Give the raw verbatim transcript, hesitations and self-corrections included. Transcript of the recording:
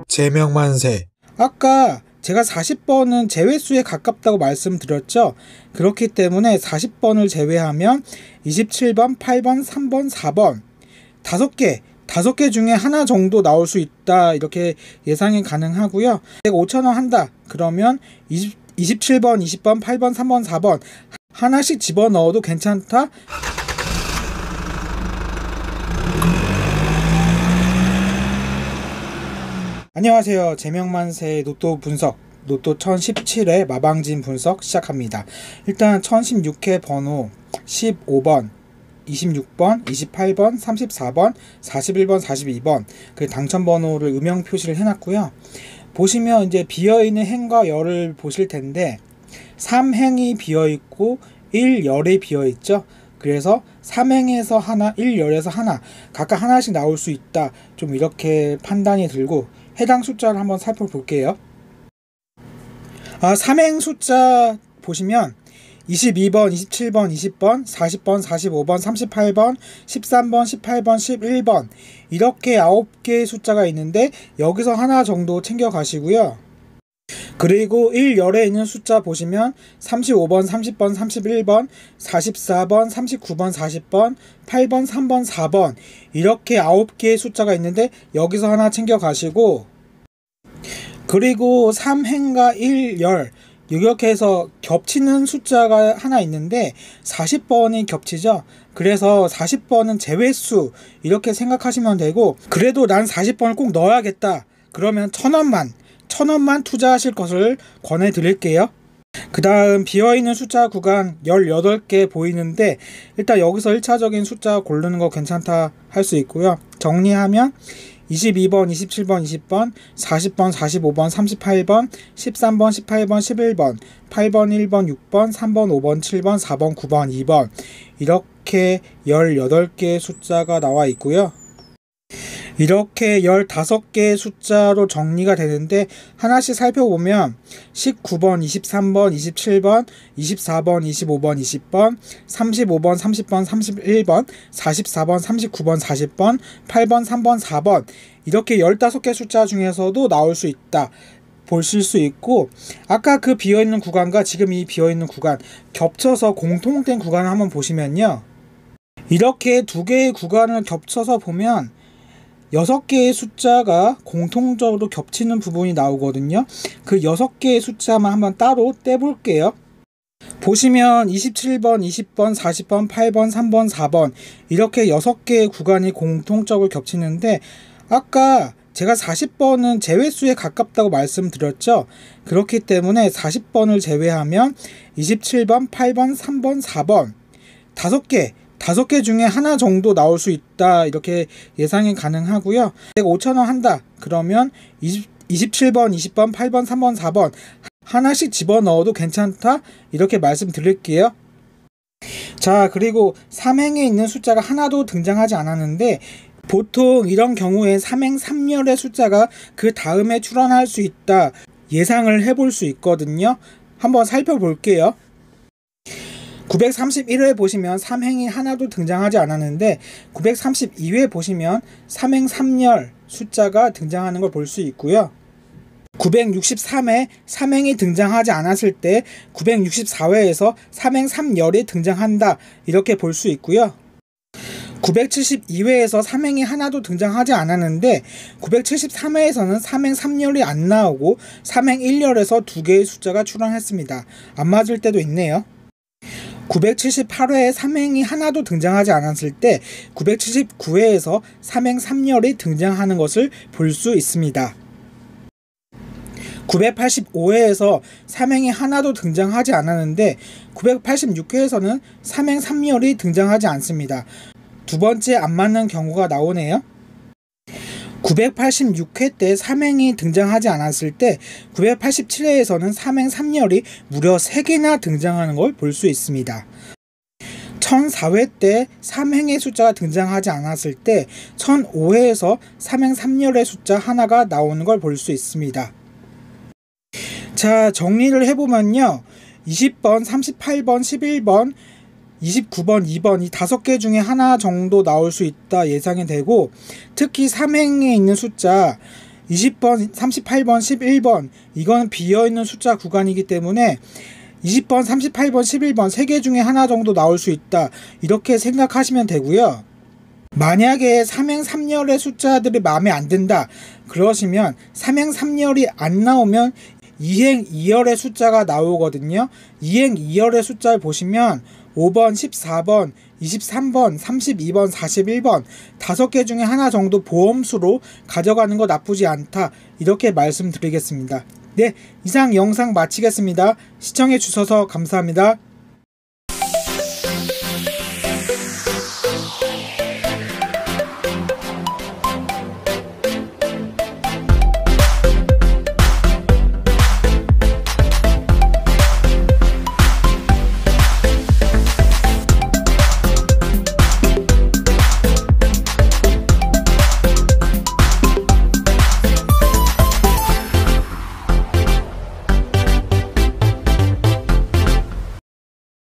제명만세. 아까 제가 사십 번은 제외수에 가깝다고 말씀드렸죠. 그렇기 때문에 사십 번을 제외하면 이십칠 번, 팔 번, 삼 번, 사 번 다섯 개 다섯 개 중에 하나 정도 나올 수 있다, 이렇게 예상이 가능하고요. 내가 오천 원 한다 그러면 이십, 이십칠 번, 이십 번, 팔 번, 삼 번, 사 번 하나씩 집어넣어도 괜찮다. 안녕하세요. 제명만세의 로또 분석, 로또 천십칠 회 마방진 분석 시작합니다. 일단 천십육 회 번호 십오 번, 이십육 번, 이십팔 번, 삼십사 번, 사십일 번, 사십이 번 그 당첨 번호를 음영 표시를 해놨고요. 보시면 이제 비어있는 행과 열을 보실 텐데 삼 행이 비어있고 일 열이 비어있죠. 그래서 삼 행에서 하나, 일 열에서 하나 각각 하나씩 나올 수 있다, 좀 이렇게 판단이 들고 해당 숫자를 한번 살펴볼게요. 아, 삼 행 숫자 보시면 이십이 번, 이십칠 번, 이십 번, 사십 번, 사십오 번, 삼십팔 번, 십삼 번, 십팔 번, 십일 번 이렇게 아홉 개의 숫자가 있는데 여기서 하나 정도 챙겨 가시고요. 그리고 일 열에 있는 숫자 보시면 삼십오 번, 삼십 번, 삼십일 번, 사십사 번, 삼십구 번, 사십 번, 팔 번, 삼 번, 사 번 이렇게 아홉 개의 숫자가 있는데 여기서 하나 챙겨 가시고, 그리고 삼 행과 일 열 이렇게 해서 겹치는 숫자가 하나 있는데 사십 번이 겹치죠. 그래서 사십 번은 제외수 이렇게 생각하시면 되고, 그래도 난 사십 번을 꼭 넣어야겠다 그러면 천 원만 천 원만 투자하실 것을 권해드릴게요. 그 다음 비어있는 숫자 구간 열여덟 개 보이는데 일단 여기서 일 차적인 숫자 고르는 거 괜찮다 할 수 있고요. 정리하면 이십이 번, 이십칠 번, 이십 번, 사십 번, 사십오 번, 삼십팔 번, 십삼 번, 십팔 번, 십일 번, 팔 번, 일 번, 육 번, 삼 번, 오 번, 칠 번, 사 번, 구 번, 이 번 이렇게 열여덟 개의 숫자가 나와 있고요. 이렇게 열다섯 개의 숫자로 정리가 되는데 하나씩 살펴보면 십구 번, 이십삼 번, 이십칠 번, 이십사 번, 이십오 번, 이십 번, 삼십오 번, 삼십 번, 삼십일 번, 사십사 번, 삼십구 번, 사십 번, 팔 번, 삼 번, 사 번 이렇게 열다섯 개 숫자 중에서도 나올 수 있다 보실 수 있고, 아까 그 비어있는 구간과 지금 이 비어있는 구간 겹쳐서 공통된 구간을 한번 보시면요. 이렇게 두 개의 구간을 겹쳐서 보면 여섯 개의 숫자가 공통적으로 겹치는 부분이 나오거든요. 그 여섯 개의 숫자만 한번 따로 떼볼게요. 보시면 이십칠 번, 이십 번, 사십 번, 팔 번, 삼 번, 사 번 이렇게 여섯 개의 구간이 공통적으로 겹치는데 아까 제가 사십 번은 제외수에 가깝다고 말씀드렸죠. 그렇기 때문에 사십 번을 제외하면 이십칠 번, 팔 번, 삼 번, 사 번 다섯 개 다섯 개 중에 하나 정도 나올 수 있다, 이렇게 예상이 가능하고요. 내가 오천 원 한다 그러면 이십, 이십칠 번, 이십 번, 팔 번, 삼 번, 사 번 하나씩 집어넣어도 괜찮다 이렇게 말씀드릴게요. 자, 그리고 삼 행에 있는 숫자가 하나도 등장하지 않았는데 보통 이런 경우에 삼 행 삼 열의 숫자가 그 다음에 출현할 수 있다 예상을 해볼 수 있거든요. 한번 살펴볼게요. 구백삼십일 회 보시면 삼 행이 하나도 등장하지 않았는데 구백삼십이 회 보시면 삼 행 삼 열 숫자가 등장하는 걸 볼 수 있고요. 구백육십삼 회 삼 행이 등장하지 않았을 때 구백육십사 회에서 삼 행 삼 열이 등장한다 이렇게 볼 수 있고요. 구백칠십이 회에서 삼 행이 하나도 등장하지 않았는데 구백칠십삼 회에서는 삼 행 삼 열이 안 나오고 삼 행 일 열에서 두 개의 숫자가 출현했습니다. 안 맞을 때도 있네요. 구백칠십팔 회에 삼 행이 하나도 등장하지 않았을 때 구백칠십구 회에서 삼 행 삼 열이 등장하는 것을 볼 수 있습니다. 구백팔십오 회에서 삼 행이 하나도 등장하지 않았는데 구백팔십육 회에서는 삼 행 삼 열이 등장하지 않습니다. 두 번째 안 맞는 경우가 나오네요. 구백팔십육 회 때 삼 행이 등장하지 않았을 때 구백팔십칠 회에서는 삼 행 삼 열이 무려 세 개나 등장하는 걸 볼 수 있습니다. 천사 회 때 삼 행의 숫자가 등장하지 않았을 때 천오 회에서 삼 행 삼 열의 숫자 하나가 나오는 걸 볼 수 있습니다. 자, 정리를 해보면요. 이십 번, 삼십팔 번, 십일 번, 이십구 번, 이 번 이 다섯 개 중에 하나 정도 나올 수 있다 예상이 되고, 특히 삼 행에 있는 숫자 이십 번, 삼십팔 번, 십일 번 이건 비어있는 숫자 구간이기 때문에 이십 번, 삼십팔 번, 십일 번 세 개 중에 하나 정도 나올 수 있다 이렇게 생각하시면 되고요. 만약에 삼행삼열의 숫자들이 마음에 안 든다 그러시면 삼행삼열이 안 나오면 이행이열의 숫자가 나오거든요. 이행이열의 숫자를 보시면 오 번, 십사 번, 이십삼 번, 삼십이 번, 사십일 번 다섯 개 중에 하나 정도 보험수로 가져가는 거 나쁘지 않다 이렇게 말씀드리겠습니다. 네, 이상 영상 마치겠습니다. 시청해 주셔서 감사합니다.